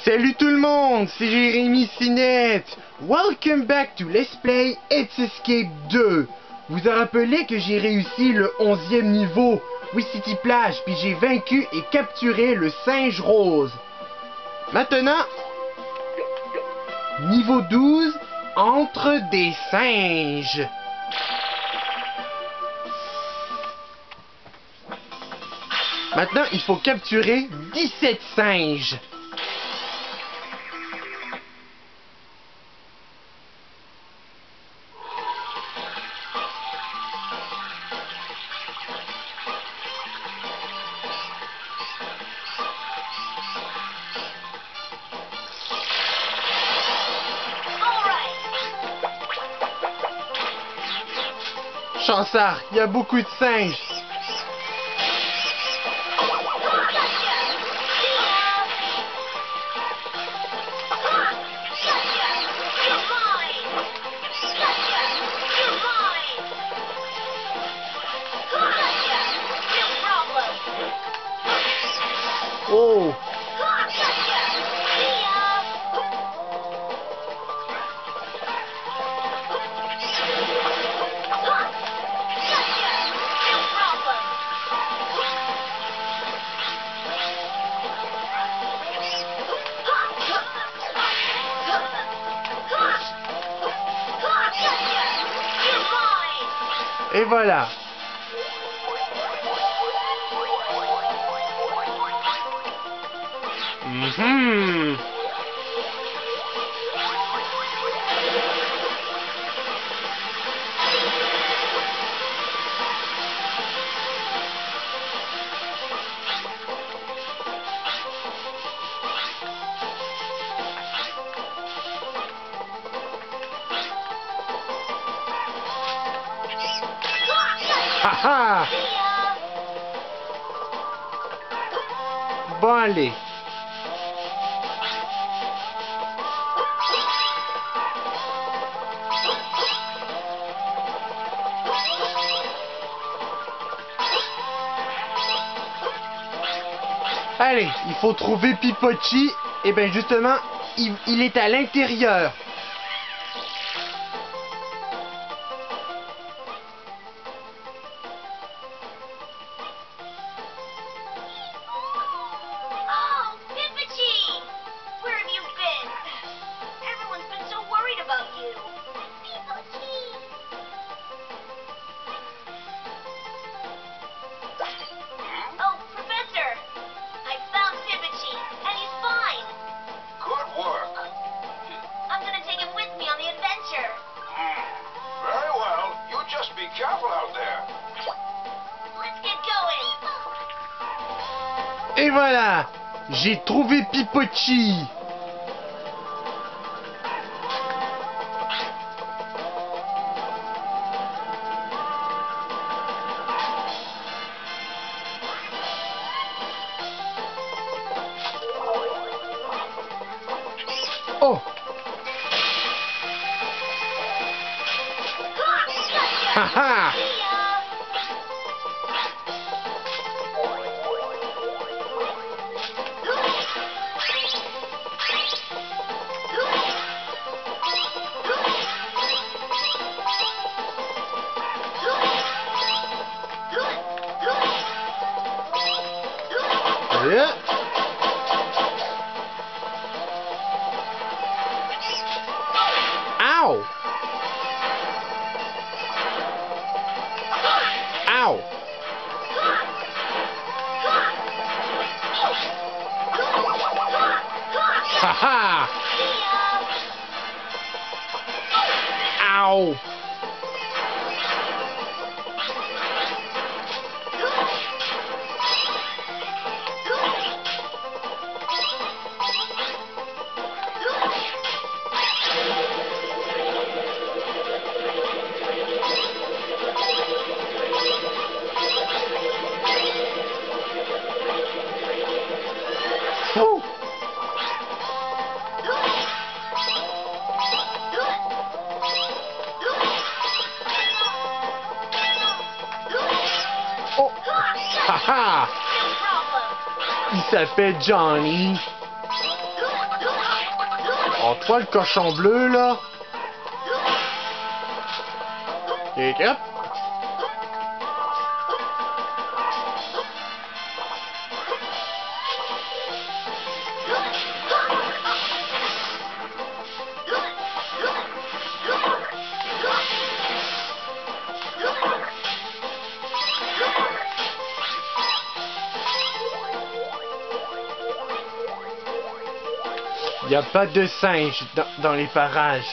Salut tout le monde, c'est Jérémy Cinet. Welcome back to Let's Play It's Escape 2. Vous vous rappelez que j'ai réussi le 11e niveau, City Plage, puis j'ai vaincu et capturé le singe rose. Maintenant, niveau 12, entre des singes. Maintenant, il faut capturer 17 singes. Chansard, il y a beaucoup de singes. Oh! Et voilà. Haha! Bon, allez. Allez, il faut trouver Pipochi. Et bien justement, il est à l'intérieur. Et voilà, j'ai trouvé Pipochi. Oh. Haha. Yeah. Ow! Ow! Haha! Ow! Woo! Oh! Haha! Il s'appelle Johnny. Oh, toi, le cochon bleu, là. Et hop. Il n'y a pas de singes dans les parages.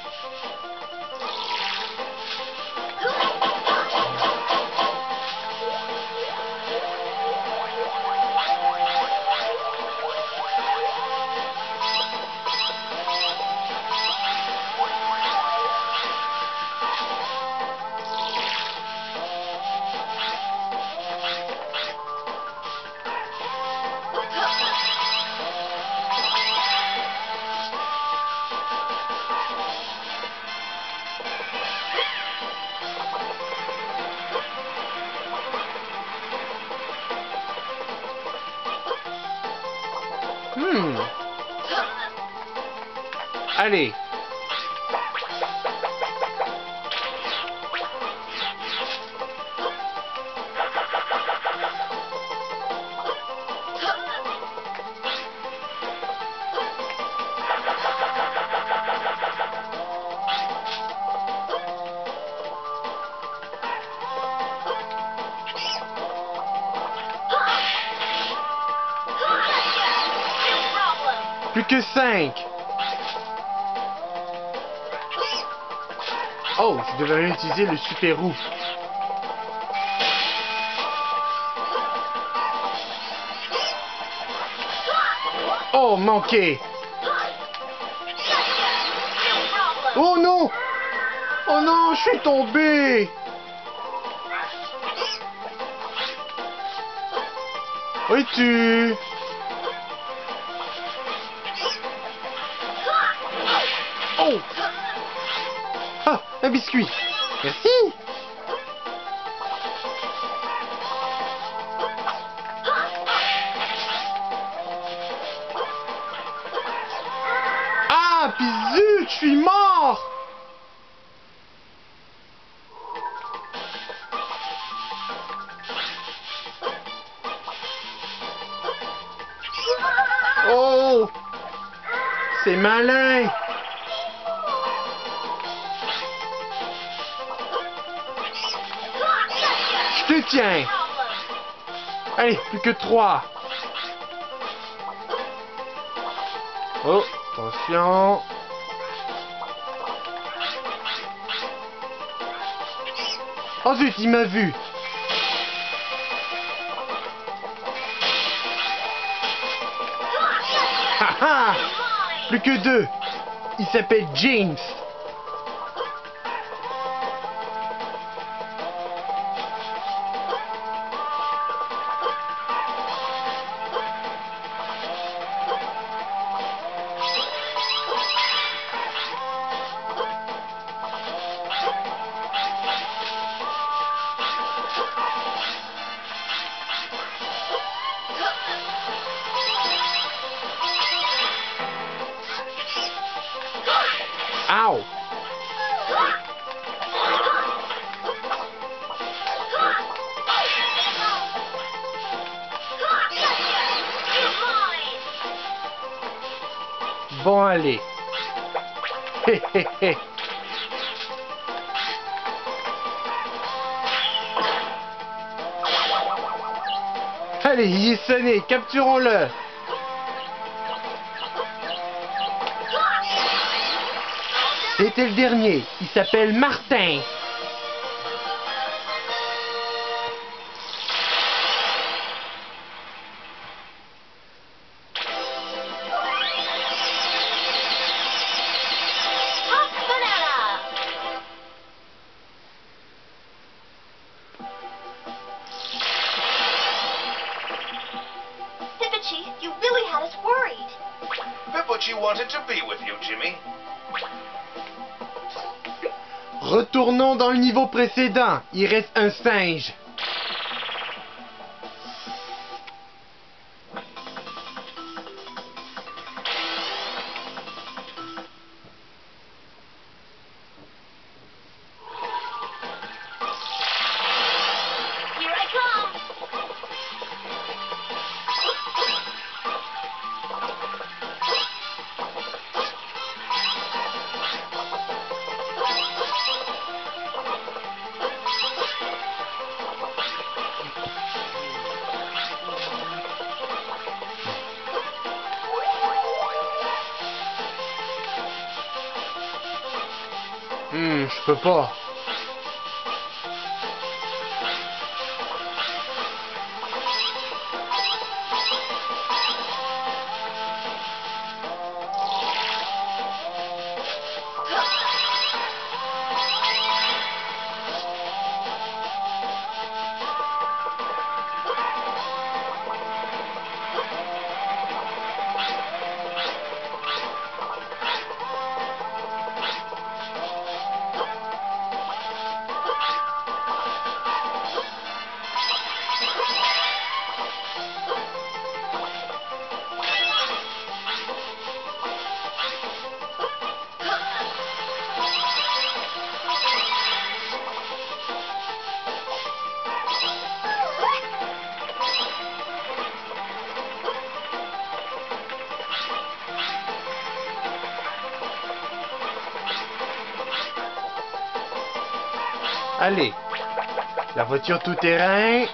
Allez. Plus que 5. Oh, je devrais utiliser le super roux. Oh, manqué. Oh non. Oh non, je suis tombé. Où es-tu? Oh. Ah, un biscuit. Merci. Ah, puis zut, je suis mort. Oh, c'est malin. Je te tiens. Allez, plus que 3. Oh, attention. Oh zut, il m'a vu. Haha. Plus que 2. Il s'appelle James. Ow! Bon, allez. Hé, hé, hé. Allez, il est sonné. Capturons-le. C'était le dernier. Il s'appelle Martin. You really had us worried. Pippucci wanted to be with you, Jimmy. Retournons dans le niveau précédent. Il reste un singe. Je peux pas. Allez, la voiture tout-terrain.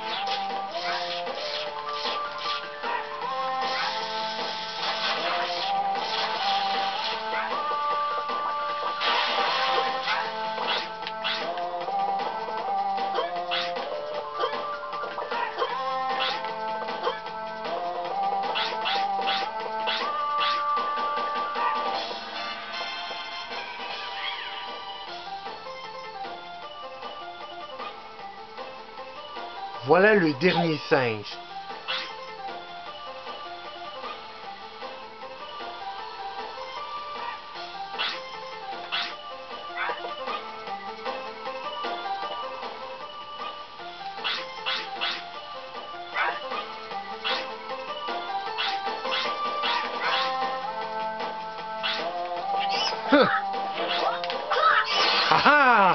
Voilà le dernier singe. Ah ah!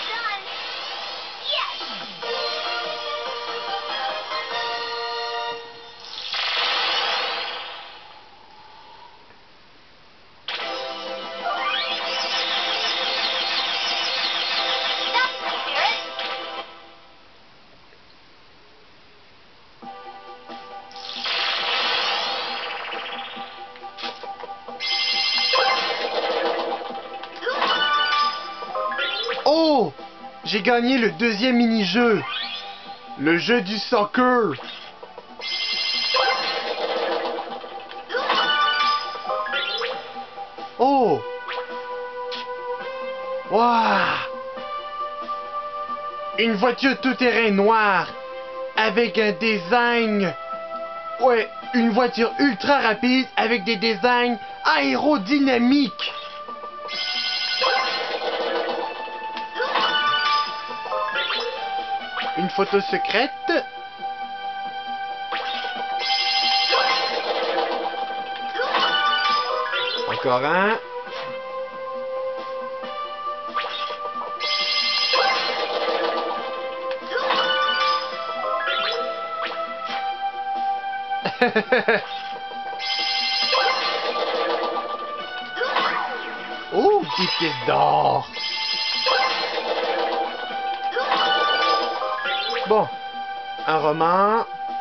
Oh! J'ai gagné le deuxième mini-jeu. Le jeu du soccer. Oh! Waouh! Une voiture tout-terrain noire avec un design... Ouais, une voiture ultra rapide avec des designs aérodynamiques. Une photo secrète. Encore un. Oh, des pièces d'or. Bon, un roman.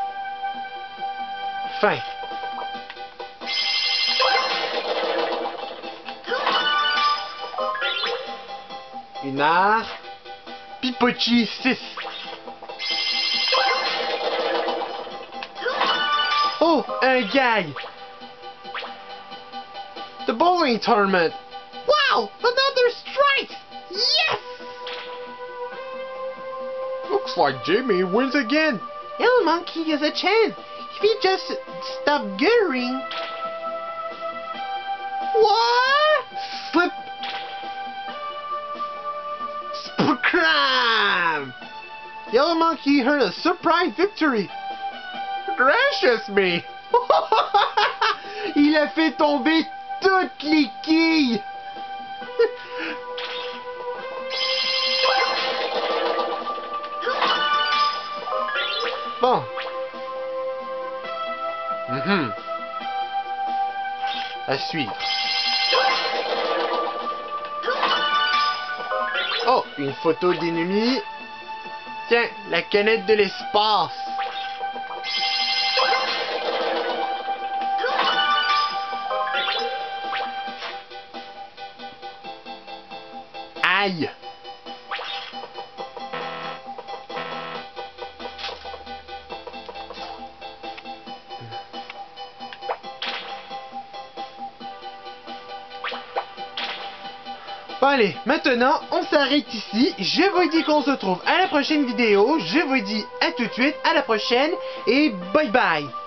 Fin. Une art. Pipochi 6. Oh, un gag. The bowling tournament. Wow, another strike. Yes! Looks like Jimmy wins again. Yellow Monkey has a chance if he just stop giggling. What? Slip. Scram! Yellow Monkey heard a surprise victory. Gracious me! Il a fait tomber toutes les quilles. Bon. À suivre. Oh, une photo d'ennemi. Tiens, la canette de l'espace. Aïe. Bon allez, maintenant on s'arrête ici. Je vous dis qu'on se retrouve à la prochaine vidéo. Je vous dis à tout de suite, à la prochaine et bye bye.